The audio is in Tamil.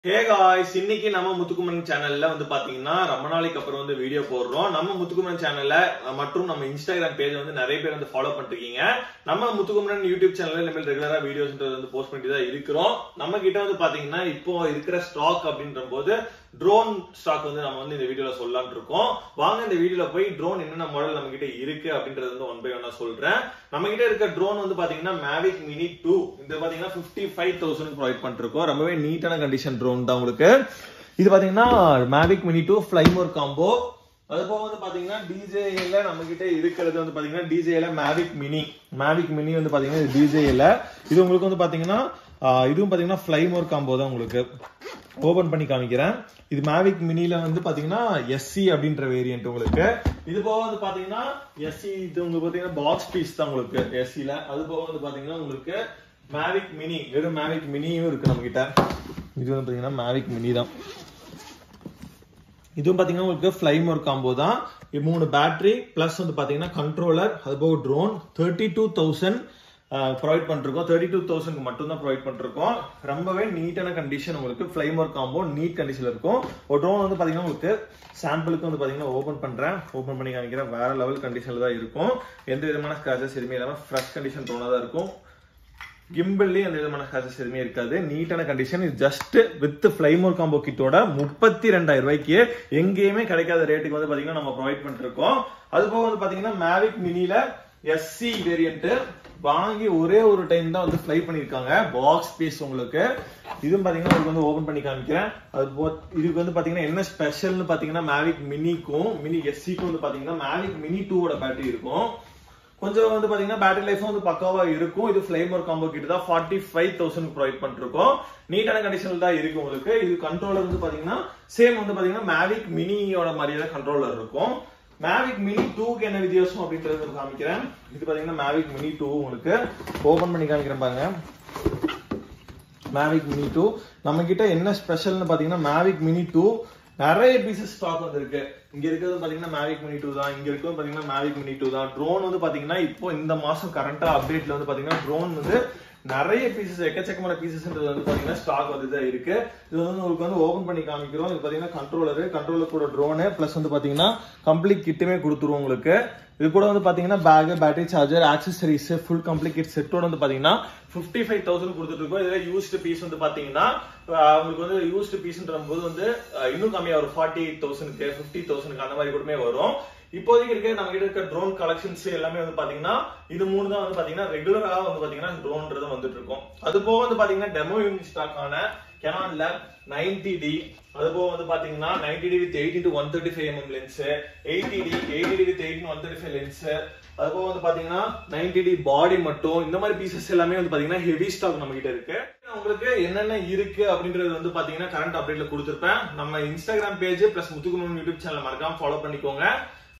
Hey guys, இன்னைக்கு நம்ம முத்துக்குமரன் சேனல்ல வந்து பாத்தீங்கன்னா ரொம்ப நாளைக்கு அப்புறம் வந்து வீடியோ போடுறோம். நம்ம முத்துக்குமரன் சேனல்ல மற்றும் நம்ம இன்ஸ்டாகிராம் பேஜ் வந்து நிறைய பேர் வந்து ஃபாலோ பண்ணிருக்கீங்க. நம்ம முத்துக்குமரன் யூடியூப் சேனல்ல நம்ம ரெகுலரா வீடியோஸ் வந்து போஸ்ட் பண்ணிட்டு தான் இருக்கிறோம். நம்ம கிட்ட வந்து பாத்தீங்கன்னா இப்போ இருக்கிற ஸ்டாக் அப்படின்றபோது ட்ரோன் ஸ்டாக் வந்து நம்ம வந்து இந்த வீடியோல சொல்லலாம்னு இருக்கோம். வாங்க இந்த வீடியோல போய் ட்ரோன் என்னென்ன மாடல் நம்ம கிட்ட இருக்கு அப்படின்றது வந்து ஒன் பை ஒன்னா சொல்றேன். நம்ம கிட்ட இருக்க ட்ரோன் வந்து பாத்தீங்கன்னா Mavic Mini 2 இது பாத்தீங்கன்னா 55,000 ப்ரொவைட் பண்ணிருக்கோம். ரொம்பவே நீட்டான கண்டிஷன் ட்ரோன் தான் உங்களுக்கு. இது பாத்தீங்கன்னா Mavic Mini 2 ஃப்ளைமோர் காம்போ. அது போக வந்து பாத்தீங்கன்னா DJL நம்ம கிட்ட இருக்கிறது வந்து பாத்தீங்கன்னா DJL Mavic Mini வந்து பாத்தீங்கன்னா இது DJL. இது உங்களுக்கு வந்து பாத்தீங்கன்னா இதுவும் பாத்தீங்கன்னா ஃப்ளைமோர் காம்போ தான் உங்களுக்கு. ஓபன் பண்ணி காமிக்கிறேன். இது Mavic Miniல வந்து பாத்தீங்கன்னா SC அப்படின்ற வேரியன்ட் உங்களுக்கு. இது போக வந்து பாத்தீங்கன்னா SC இது உங்களுக்கு பாத்தீங்கன்னா பாக்ஸ் பீஸ் தான் உங்களுக்கு SCல. அது போக வந்து பாத்தீங்கன்னா உங்களுக்கு Mavic Mini வெறும் Mavic Miniயும் இருக்கு நம்ம கிட்ட. இது வந்து பாத்தீங்கன்னா Mavic Mini தான். இதுவும் பாத்தீங்கன்னா உங்களுக்கு ஃப்ளைமோர் காம்போ தான். இது 3 பேட்டரி பிளஸ் வந்து பாத்தீங்கன்னா கண்ட்ரோலர் அது போக ட்ரோன் 32,000 ப்ரொவைட் பண்ணிருக்கோம். 32,000 மட்டும் தான் ப்ரொவைட் பண்ணிருக்கோம். ரொம்பவே நீட்டான கண்டிஷன் உங்களுக்கு ஃப்ளைமோர் காம்போ நீட் கண்டிஷன்ல இருக்கும். ஒரு ட்ரோன் வந்து பாத்தீங்கன்னா உங்களுக்கு சாம்பிளுக்கு வந்து பாத்தீங்கன்னா ஓபன் பண்றேன். ஓபன் பண்ணி காமிக்கிறேன். வேற லெவல் கண்டிஷன்ல தான் இருக்கும். எந்த விதமான ஸ்கிராச்சஸ் எதுவுமே இல்லாம ஃப்ரெஷ் கண்டிஷன் ட்ரோனா தான் இருக்கும். கிம்பிள்லயே எந்த விதமான ஸ்கிராச்சஸ் எதுவுமே இருக்காது. நீட்டான கண்டிஷன். இது ஜஸ்ட் வித் ஃப்ளைமோர் காம்போ கிட்டோட 32,000 ரூபாய்க்கு எங்கேயுமே கிடைக்காத ரேட்டுக்கு வந்து பாத்தீங்கன்னா நம்ம ப்ரொவைட் பண்ணிருக்கோம். அது போக வந்து பாத்தீங்கன்னா Mavic Miniல SC வேரியன்ட் வாங்கி ஒரே ஒரு டைம் தான் வந்து ஃப்ளை பண்ணிருக்காங்க. பாக்ஸ் பீஸ் உங்களுக்கு. இதுவும் பாத்தீங்கன்னா உங்களுக்கு வந்து ஓபன் பண்ணி காமிக்கிறேன். அது இதுக்கு வந்து பாத்தீங்கன்னா என்ன ஸ்பெஷல்னு பாத்தீங்கன்னா Mavic Miniக்கும் Mini SCக்கும் வந்து பாத்தீங்கன்னா Mavic Mini 2 ஓட பேட்டரி இருக்கும். கொஞ்சம் வந்து பாத்தீங்கன்னா பேட்டரி லைஃபும் வந்து பக்காவா இருக்கும். இது ஃப்ளைமோர் காம்போ கிட்ட தான் 45,000 ப்ரொவைட் பண்ணிருக்கோம். நீட்டான கண்டிஷன்ல தான் இருக்கு உங்களுக்கு. இது கண்ட்ரோலர் வந்து பாத்தீங்கன்னா சேம் வந்து பாத்தீங்கன்னா Mavic Miniயோட மாதிரியே கண்ட்ரோலர் இருக்கும். Mavic Mini 2க்கு என்ன வித்தியாசம் அப்படின்றது காமிக்கிறேன். இது பாத்தீங்கன்னா Mavic Mini 2 உங்களுக்கு ஓபன் பண்ணி காமிக்கிறேன் பாருங்க. Mavic Mini 2 நம்ம கிட்ட என்ன ஸ்பெஷல்னு பாத்தீங்கன்னா Mavic Mini 2 நிறைய பீசஸ் ஸ்டாக் வந்திருக்கு. இங்க இருக்கிறது பாத்தீங்கன்னா Mavic Mini 2 தான். இங்க இருக்கிறது பாத்தீங்கன்னா Mavic Mini 2 தான். ட்ரோன் வந்து பாத்தீங்கன்னா இப்போ இந்த மாசம் கரண்டா அப்டேட்ல வந்து பாத்தீங்கன்னா ட்ரோன் வந்து நிறைய பீசஸ் எக்கச்சக்கமான பீசஸ்ன்றது வந்து பாத்தீங்கன்னா ஸ்டாக் வந்துதான் இருக்கு. இது வந்து உங்களுக்கு வந்து ஓபன் பண்ணி காமிக்கிறோம். இது பாத்தீங்கன்னா கண்ட்ரோலர் கூட ட்ரோனு பிளஸ் வந்து பாத்தீங்கன்னா கம்ப்ளீட் கிட்டுமே கொடுத்துருவோம் உங்களுக்கு. இது கூட வந்து பாத்தீங்கன்னா bag, battery charger, accessories full complete kit செட்டோட வந்து பாத்தீங்கன்னா 55,000 கொடுத்துட்டு இருக்கோம். இதுல யூஸ்டு பீஸ் வந்து பாத்தீங்கன்னா உங்களுக்கு வந்து யூஸ்டு பீஸ்ன்ற போது வந்து இன்னும் கம்மியா ஒரு 48,000க்கு 50,000க்கு அந்த மாதிரி கூடமே வரும். இப்போதைக்கு இருக்க நம்ம கிட்ட இருக்க ட்ரோன் கலெக்ஷன்ஸ் எல்லாமே வந்து பாத்தீங்கன்னா இது 3 தான் வந்து பாத்தீங்கன்னா ரெகுலரா வந்து பாத்தீங்கன்னா ட்ரோன்ன்றது வந்துட்டு இருக்கும். அது போக வந்து பாத்தீங்கன்னா டெமோ யூனிட் ஸ்டாக்கான Canonல 90D அது போக வந்து பாத்தீங்கன்னா 90D with 18-135mm lens, 80D with 18-135 lens, அது போக வந்து பாத்தீங்கன்னா 90D பாடி மட்டும் இந்த மாதிரி பீசஸ் எல்லாமே வந்து பாத்தீங்கன்னா ஹெவி ஸ்டாக் நம்ம கிட்ட இருக்கு. உங்களுக்கு என்னென்ன இருக்கு அப்படின்றது வந்து பாத்தீங்கன்னா கரண்ட் அப்டேட்ல கொடுத்திருப்பேன். நம்ம Instagram page plus Muthukumaran YouTube channel மறக்காம ஃபாலோ பண்ணிக்கோங்க.